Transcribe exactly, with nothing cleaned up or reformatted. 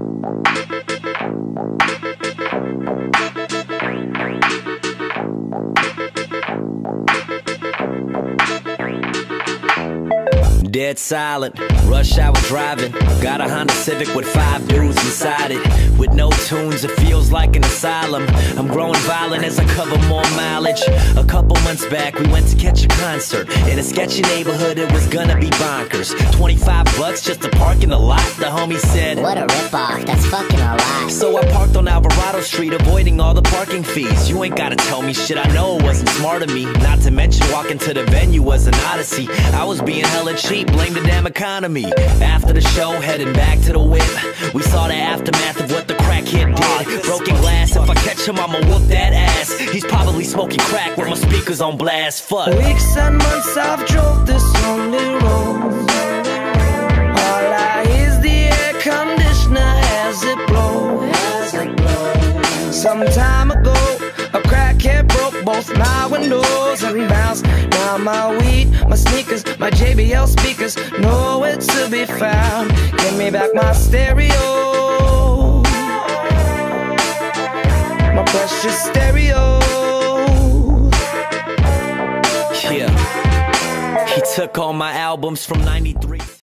Dead silent, rush hour driving. Got a Honda Civic with five dudes inside it. With no tunes, it feels like an asylum. I'm growing violent as I cover more mileage. A couple months back, we went to catch a concert in a sketchy neighborhood. It was gonna be bonkers. twenty-five bucks just to park in the lot. The homie said, what a ripoff, that's fucking a lot. So I parked on Alvarado Street, avoiding all the parking fees. You ain't gotta tell me shit, I know it wasn't smart of me. Not to mention walking to the venue was an odyssey. I was being hella cheap, blame the damn economy. After the show, heading back to the whip, we saw the aftermath of what the crackhead did. Broken glass, if I catch him, I'ma whoop that ass. He's probably smoking crack with my speakers on blast. Fuck. Weeks and months I've drove this lonely road. All I hear is the air conditioner as it blows. Some time ago, a crackhead broke both my windows and bounced. Now my weed, my sneakers, my J B L speakers, nowhere to be found. Give me back my stereo, my precious stereo. Yeah, he took all my albums from ninety-three.